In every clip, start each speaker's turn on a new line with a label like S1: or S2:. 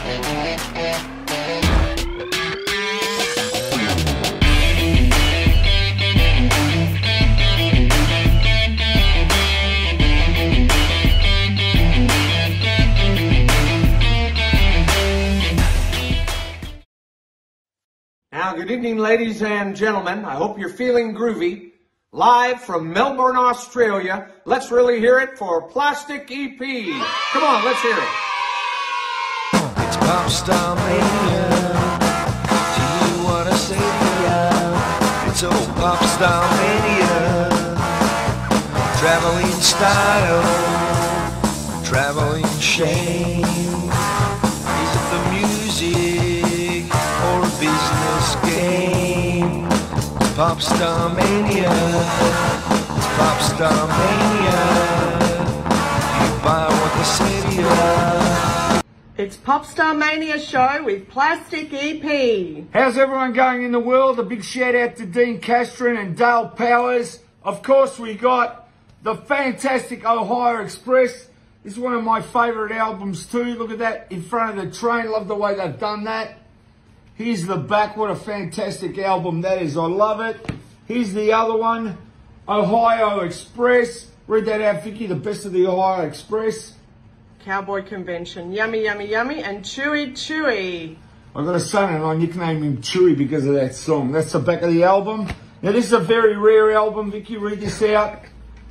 S1: Now, good evening, ladies and gentlemen. I hope you're feeling groovy. Live from Melbourne, Australia, let's really hear it for Plastic EP. Come on, let's hear it.
S2: It's Popstar Mania. Do you want to say it? It's old Popstar Mania. Traveling style, traveling shame. Is it the music or a business game? It's Popstar Mania. It's Popstar Mania. You buy what they say to you.
S3: It's Popstar Mania Show with Plastic EP.
S4: How's everyone going in the world? A big shout out to Dean Castron and Dale Powers. Of course, we got the fantastic Ohio Express. This is one of my favourite albums too. Look at that in front of the train. Love the way they've done that. Here's the back. What a fantastic album that is. I love it. Here's the other one, Ohio Express. Read that out, Vicky. The best of the Ohio Express.
S3: Cowboy Convention. Yummy, yummy, yummy. And Chewy, Chewy.
S4: I've got a son and I nicknamed him Chewy because of that song. That's the back of the album. Now, this is a very rare album. Vicky, read this out.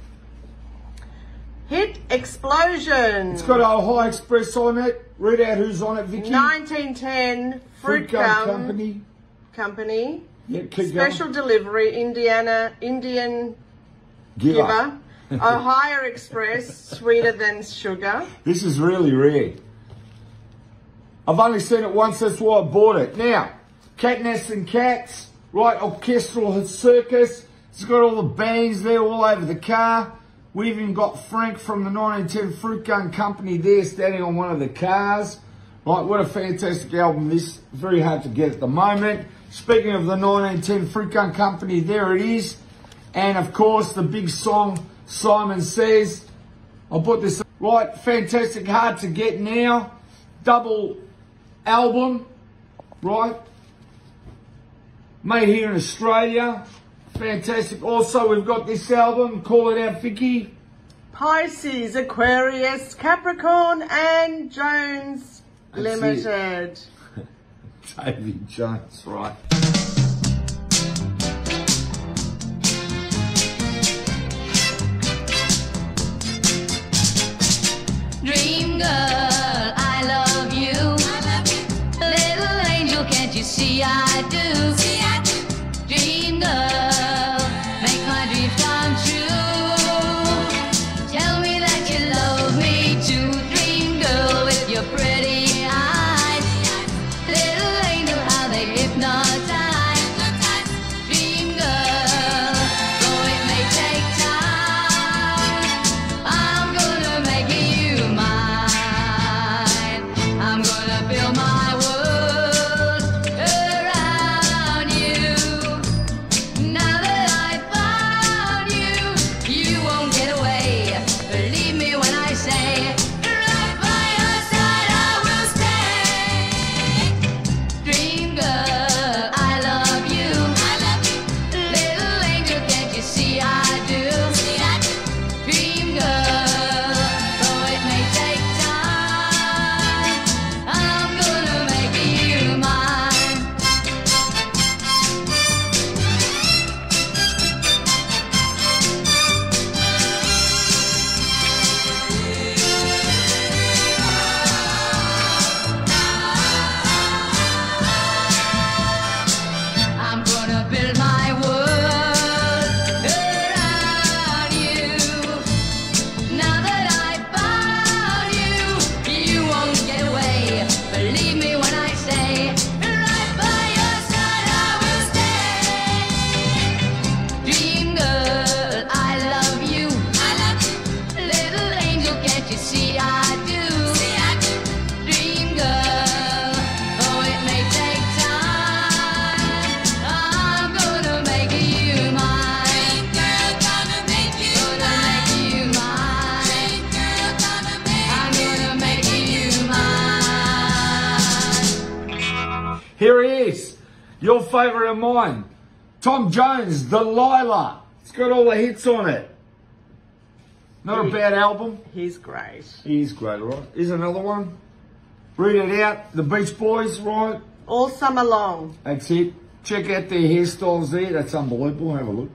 S3: Hit Explosion.
S4: It's got Ohio Express on it. Read out who's on it, Vicky.
S3: 1910 Fruit Gum Company.
S4: Yeah, keep
S3: Special
S4: going.
S3: Delivery, Indian Giver. Ohio Express, Sweeter Than Sugar.
S4: This is really rare. I've only seen it once, that's why I bought it. Now, Catness and Cats, right, Orchestral Circus. It's got all the bands there all over the car. We even got Frank from the 1910 Fruit Gun Company there standing on one of the cars. Right, what a fantastic album this. Very hard to get at the moment. Speaking of the 1910 Fruit Gun Company, there it is. And of course, the big song, Simon Says. I'll put this right, fantastic, hard to get now. Double album, right? Made here in Australia. Fantastic. Also, we've got this album. Call it out, Vicky.
S3: Pisces, Aquarius, Capricorn, and Jones
S4: That's
S3: Limited.
S4: Davy Jones, right.
S5: Dream girl, I love you. Little angel, can't you see I do? Dream girl, make my dreams come true. Tell me that you love me too. Dream girl with your pretty eyes. Little angel, how they hypnotize. Dream girl, though it may take time, I'm gonna make you mine.
S4: Here he is. Your favourite of mine. Tom Jones, Delilah. It's got all the hits on it. Not a bad album.
S3: He's great.
S4: He's great, right? Here's another one. Read it out. The Beach Boys, right?
S3: All summer long.
S4: That's it. Check out their hairstyles there. That's unbelievable. Have a look.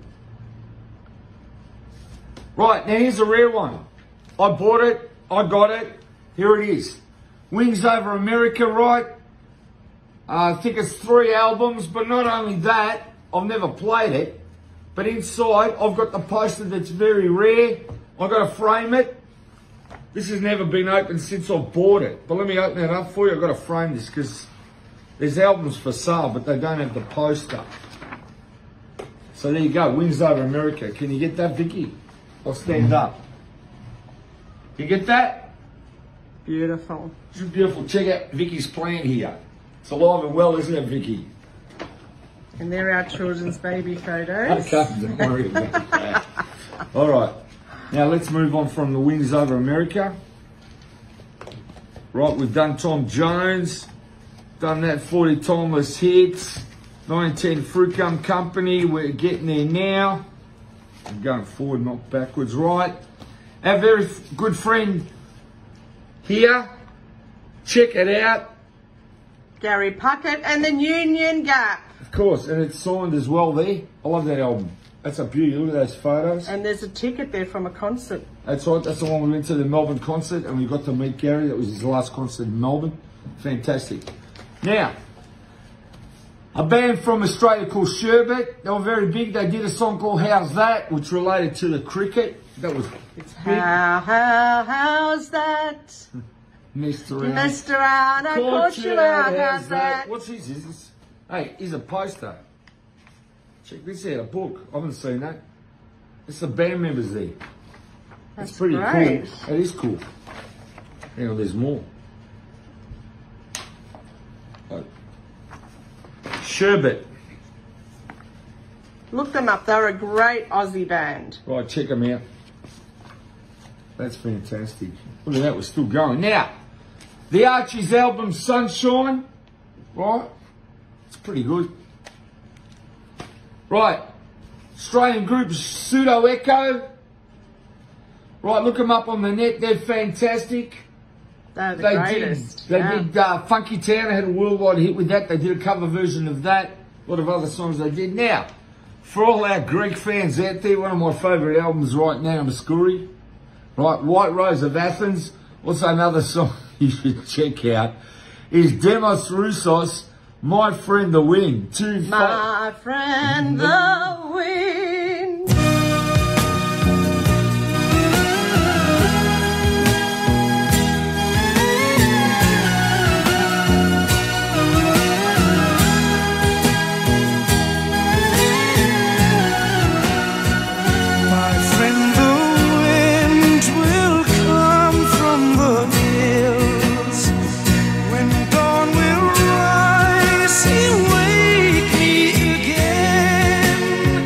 S4: Right, now here's a rare one. I bought it. I got it. Here it is. Wings Over America, right? I think it's 3 albums, but not only that, I've never played it, but inside I've got the poster that's very rare. I've got to frame it. This has never been opened since I bought it, but let me open it up for you. I've got to frame this because there's albums for sale, but they don't have the poster. So there you go, Wings Over America. Can you get that, Vicky? I'll stand up. You get that?
S3: Beautiful.
S4: It's beautiful. Check out Vicky's plant here. It's alive and well, isn't it, Vicky?
S3: And there are our children's baby photos.
S4: Okay, don't worry about that. All right. Now let's move on from the Wings Over America. Right, we've done Tom Jones. Done that 40 Timeless Hits. 19 Fruit Gum Company. We're getting there now. I'm going forward, not backwards. Right. Our very good friend here. Check it out.
S3: Gary Puckett and the Union Gap.
S4: Of course, and it's signed as well there. I love that album. That's a beauty. Look at those photos.
S3: And there's a ticket there from a concert.
S4: That's right. That's the one we went to, the Melbourne concert, and we got to meet Gary. That was his last concert in Melbourne. Fantastic. Now, a band from Australia called Sherbet. They were very big. They did a song called How's That, which related to the cricket. That was
S3: It's
S4: big.
S3: how's that?
S4: Messed around.
S3: Messed around, I caught you out, how's that?
S4: What's this? Is this? Hey, here's a poster. Check this out, a book. I haven't seen that. It's the band members there.
S3: That's
S4: It's pretty
S3: great.
S4: cool. It is cool. Hang on, there's more. Oh. Sherbet.
S3: Look them up. They're a great Aussie band.
S4: Right, check them out. That's fantastic. Look at that, we're still going. Now, the Archies album Sunshine, right? It's pretty good. Right, Australian group Pseudo Echo. Right, look them up on the net. They're fantastic.
S3: They're the
S4: They
S3: greatest.
S4: did Funky Town. They had a worldwide hit with that. They did a cover version of that. A lot of other songs they did. Now, for all our Greek fans out there, one of my favourite albums right now, Mascouri. Right, White Rose of Athens. Also another song you should check out is Demos Roussos, My Friend the Wind.
S3: My friend the wind.
S2: My friend, the wind will come from the hills. When dawn will rise, he'll wake me again.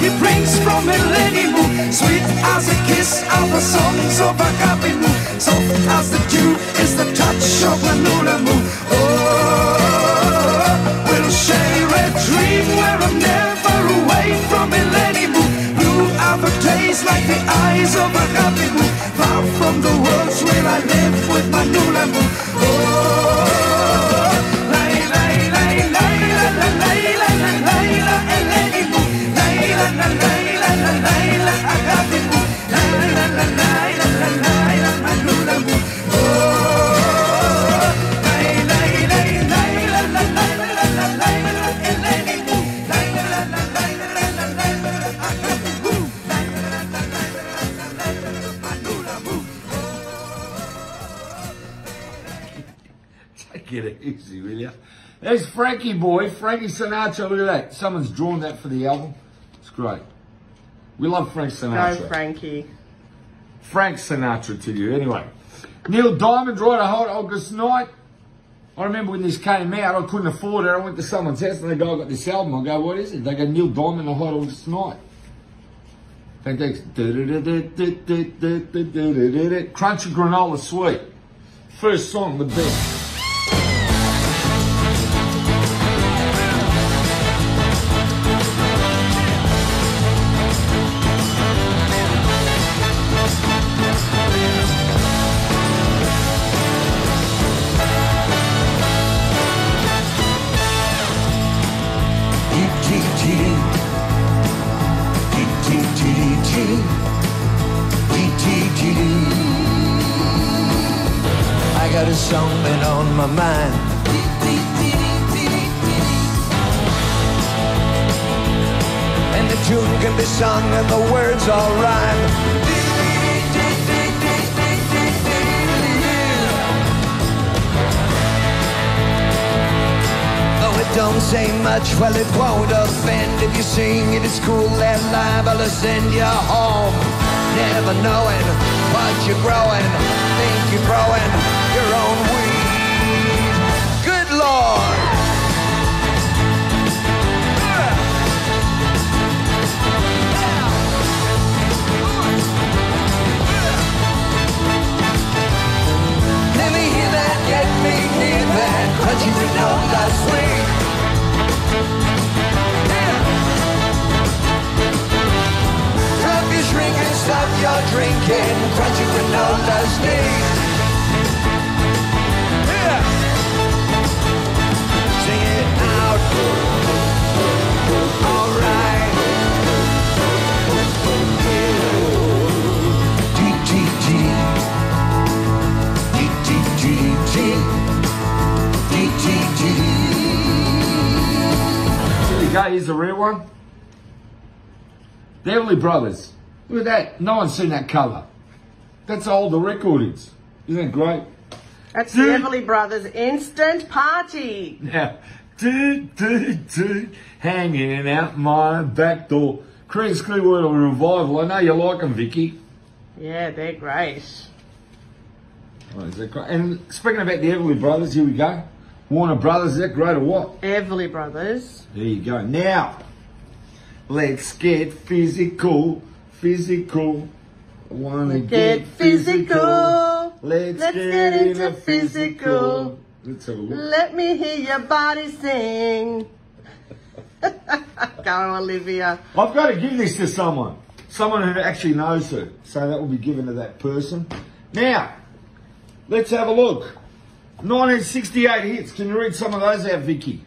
S2: he brings from Millennium. Sweet as a kiss of the songs of Agapimu. Soft as the dew is the touch of Manulamu. Oh, we'll share a dream where I'm never away from Millennium. Blue are the days like the eyes of Agapimu. Far from the worlds where I live with Manulamu. Oh, Layla, Layla, Layla, Layla, Layla, Elenimu. Layla, Layla, Layla, Agapimu. Layla, Layla, Layla, Manulamu. Oh, Layla, Layla, Layla, Layla, Layla, Elenimu. Layla, Layla, Layla, Agapimu. Layla, Layla, Manulamu.
S4: Take it easy, will ya? There's Frankie boy, Frankie Sinatra. Look at that. Someone's drawn that for the album. It's great. We love Frank Sinatra.
S3: Go, Frankie.
S4: Frank Sinatra to you. Anyway, Neil Diamond, right, a hot August night. I remember when this came out, I couldn't afford it. I went to someone's house and they go, I got this album. I go, what is it? They go, Neil Diamond, a hot August night. They go, Crunchy Granola Sweet. First song, the best.
S2: I got a something on my mind. And the tune can be sung and the words all rhyme. Though it don't say much, well it won't offend. If you sing it at school, they're liable to send you home. Never knowing what you're growing. Think you're growing your own weed. Good Lord. Let me hear that, get me near that crunchy granola sweet. Drop your shrink and stop your drinking. Crunchy granola's neat. Sing it out. All right. D-T-T. D-T-T-T. D-T-T.
S4: Here we go, here's a real one. The Everly Brothers. Look at that. No one's seen that cover. That's how old the record is. Isn't that great?
S3: That's the Everly Brothers Instant Party.
S4: Now, hanging out my back door. Creedence Clearwater Revival. I know you like them, Vicky.
S3: Yeah, they're great.
S4: Oh, is that great? And speaking about the Everly Brothers, here we go. Warner Brothers, is that great or what?
S3: Everly Brothers.
S4: There you go. Now, let's get physical, physical. I wanna get physical. Let's get into physical. Let's have a look.
S3: Let me hear your body sing. Go, Olivia.
S4: I've got to give this to someone. Someone who actually knows her. So that will be given to that person. Now, let's have a look. 1968 hits. Can you read some of those out, Vicky?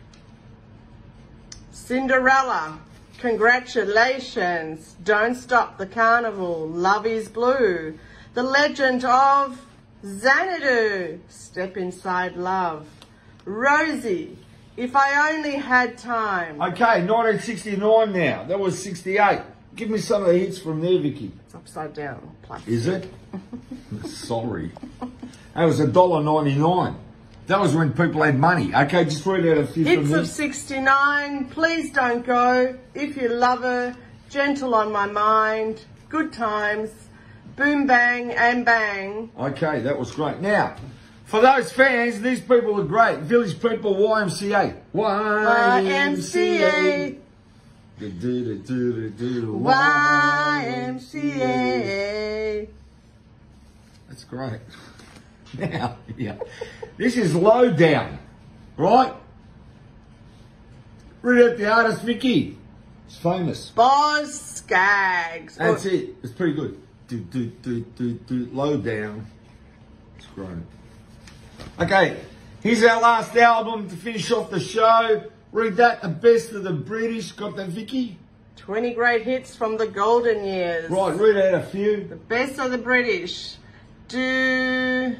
S3: Cinderella. Congratulations. Don't Stop the Carnival. Love is Blue. The Legend of Xanadu. Step Inside Love. Rosie. If I Only Had Time.
S4: Okay, 1969 now. That was 68. Give me some of the hits from there, Vicky.
S3: It's upside down. Plus.
S4: Is it? Sorry. That was $1.99. That was when people had money. Okay, just read out a few from
S3: Hits
S4: there.
S3: of 69. Please Don't Go. If You Love Her. Gentle on My Mind. Good Times. Boom Bang and Bang.
S4: Okay, that was great. Now, for those fans, these people are great. Village People, YMCA.
S3: YMCA. YMCA.
S4: That's great. Now, yeah. This is Low Down, right? Read out the artist, Vicky. It's famous.
S3: Boz Scaggs.
S4: That's it. It's pretty good. Low Down. It's great. Okay, here's our last album to finish off the show. Read that, The Best of the British. Got that, Vicky?
S3: 20 great hits from the golden years.
S4: Right, read out a few.
S3: The best of the British. Do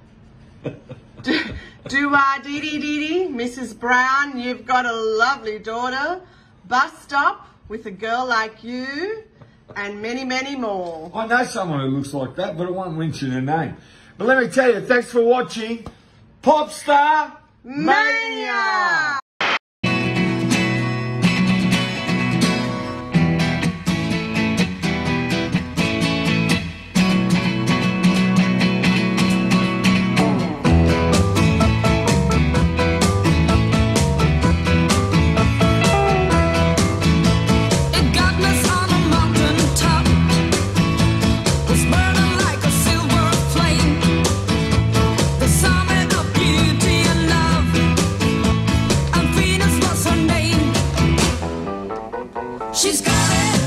S3: dee dee dee, Mrs. Brown, you've got a lovely daughter. Bus Stop, With a Girl Like You, and many, many more.
S4: I know someone who looks like that, but I won't mention her name. But let me tell you, thanks for watching Popstar
S3: Mania!
S5: She's got it.